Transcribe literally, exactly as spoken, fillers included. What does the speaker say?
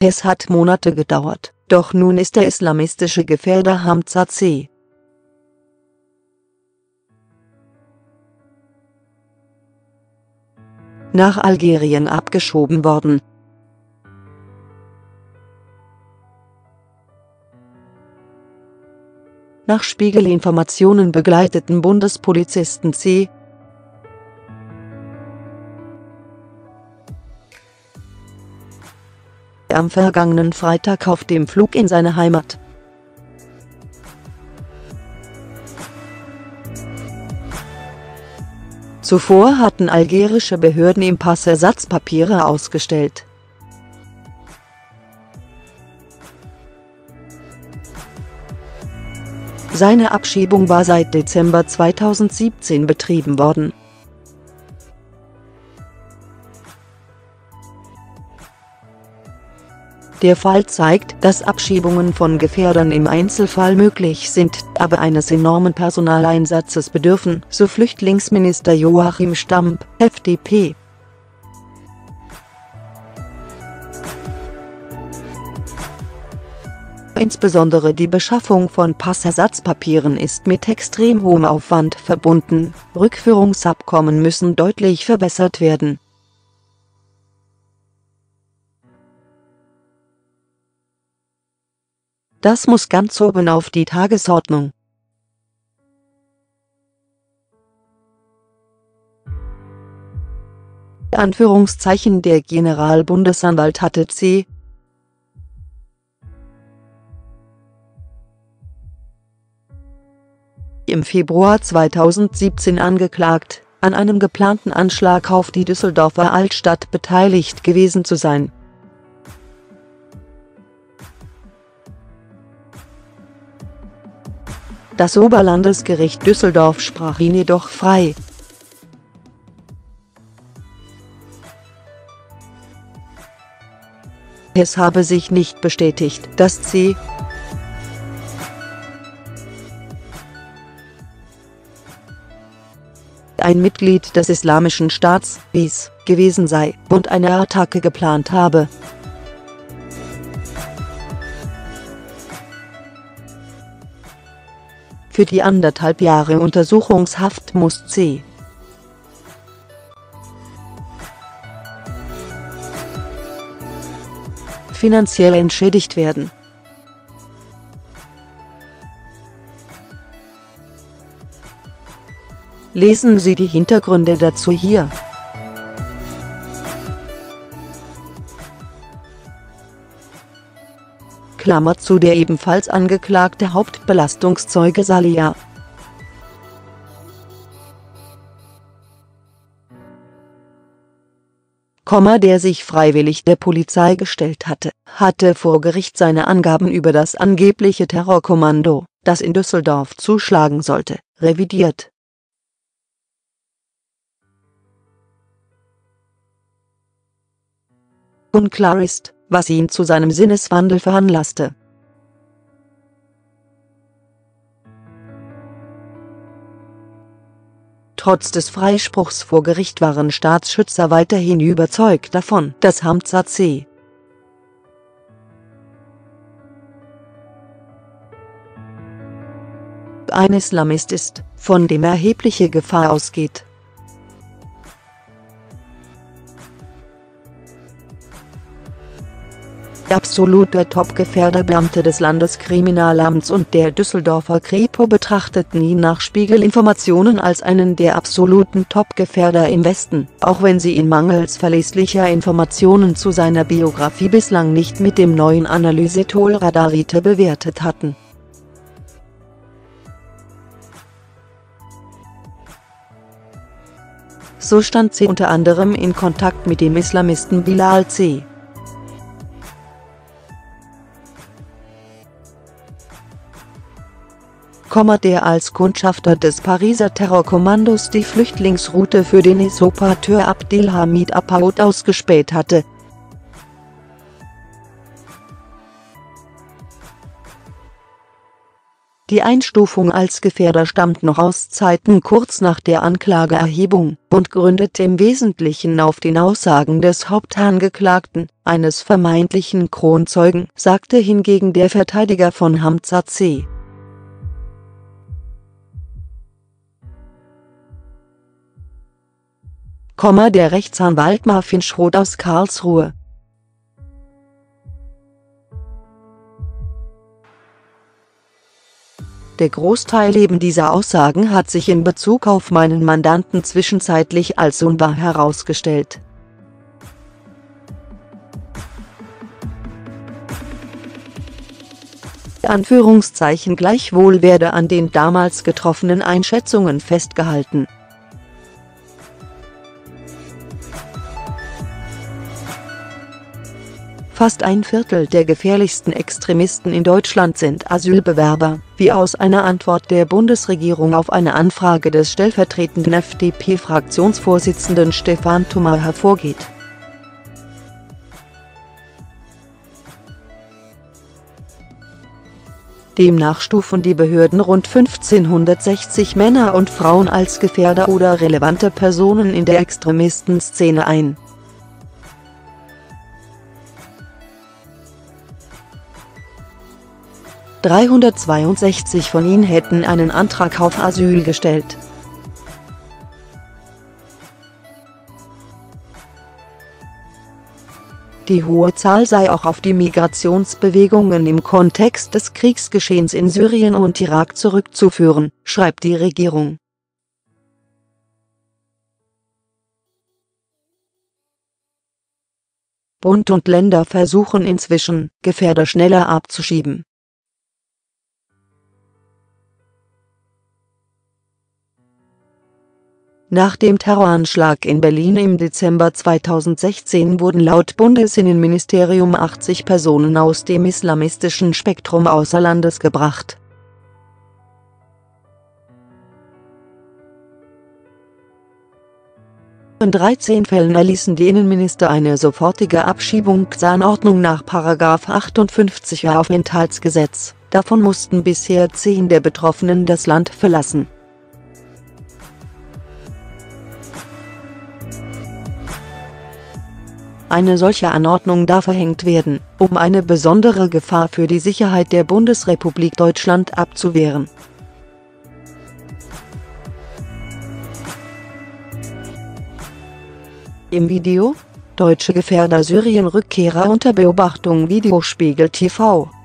Es hat Monate gedauert, doch nun ist der islamistische Gefährder Hamza C. nach Algerien abgeschoben worden. Nach Spiegel-Informationen begleiteten Bundespolizisten C. am vergangenen Freitag auf dem Flug in seine Heimat. Zuvor hatten algerische Behörden ihm Passersatzpapiere ausgestellt. Seine Abschiebung war seit Dezember zweitausendsiebzehn betrieben worden. Der Fall zeigt, dass Abschiebungen von Gefährdern im Einzelfall möglich sind, aber eines enormen Personaleinsatzes bedürfen, so Flüchtlingsminister Joachim Stamp, F D P. Insbesondere die Beschaffung von Passersatzpapieren ist mit extrem hohem Aufwand verbunden, Rückführungsabkommen müssen deutlich verbessert werden. Das muss ganz oben auf die Tagesordnung. Anführungszeichen Der Generalbundesanwalt hatte C. im Februar zweitausendsiebzehn angeklagt, an einem geplanten Anschlag auf die Düsseldorfer Altstadt beteiligt gewesen zu sein. Das Oberlandesgericht Düsseldorf sprach ihn jedoch frei. Es habe sich nicht bestätigt, dass C. ein Mitglied des Islamischen Staats (I S) gewesen sei und eine Attacke geplant habe. Für die anderthalb Jahre Untersuchungshaft muss C. finanziell entschädigt werden. Lesen Sie die Hintergründe dazu hier. Klammer zu Der ebenfalls angeklagte Hauptbelastungszeuge Salia. Komma der sich freiwillig der Polizei gestellt hatte, hatte vor Gericht seine Angaben über das angebliche Terrorkommando, das in Düsseldorf zuschlagen sollte, revidiert. Unklar ist, was ihn zu seinem Sinneswandel veranlasste. Trotz des Freispruchs vor Gericht waren Staatsschützer weiterhin überzeugt davon, dass Hamza C. ein Islamist ist, von dem erhebliche Gefahr ausgeht. Der absolute Top-Gefährder-Beamte des Landeskriminalamts und der Düsseldorfer Kripo betrachteten ihn nach Spiegel-Informationen als einen der absoluten Top-Gefährder im Westen, auch wenn sie ihn mangels verlässlicher Informationen zu seiner Biografie bislang nicht mit dem neuen Analysetool Radarite bewertet hatten. So stand C. unter anderem in Kontakt mit dem Islamisten Bilal C. der als Kundschafter des Pariser Terrorkommandos die Flüchtlingsroute für den I S Operateur Abdelhamid Apaoud ausgespäht hatte. Die Einstufung als Gefährder stammt noch aus Zeiten kurz nach der Anklageerhebung und gründet im Wesentlichen auf den Aussagen des Hauptangeklagten, eines vermeintlichen Kronzeugen, sagte hingegen der Verteidiger von Hamza C. Der Rechtsanwalt Marvin Schroth aus Karlsruhe. Der Großteil eben dieser Aussagen hat sich in Bezug auf meinen Mandanten zwischenzeitlich als unwahr herausgestellt. Anführungszeichen Gleichwohl werde an den damals getroffenen Einschätzungen festgehalten. Fast ein Viertel der gefährlichsten Extremisten in Deutschland sind Asylbewerber, wie aus einer Antwort der Bundesregierung auf eine Anfrage des stellvertretenden F D P-Fraktionsvorsitzenden Stefan Thoma hervorgeht. Demnach stufen die Behörden rund fünfzehnhundertsechzig Männer und Frauen als Gefährder oder relevante Personen in der Extremistenszene ein. dreihundertzweiundsechzig von ihnen hätten einen Antrag auf Asyl gestellt. Die hohe Zahl sei auch auf die Migrationsbewegungen im Kontext des Kriegsgeschehens in Syrien und Irak zurückzuführen, schreibt die Regierung. Bund und Länder versuchen inzwischen, Gefährder schneller abzuschieben. Nach dem Terroranschlag in Berlin im Dezember zweitausendsechzehn wurden laut Bundesinnenministerium achtzig Personen aus dem islamistischen Spektrum außer Landes gebracht. In dreizehn Fällen erließen die Innenminister eine sofortige Abschiebungsanordnung nach Paragraph achtundfünfzig Aufenthaltsgesetz, davon mussten bisher zehn der Betroffenen das Land verlassen. Eine solche Anordnung darf verhängt werden, um eine besondere Gefahr für die Sicherheit der Bundesrepublik Deutschland abzuwehren. Im Video: Deutsche Gefährder Syrien-Rückkehrer unter Beobachtung Videospiegel T V.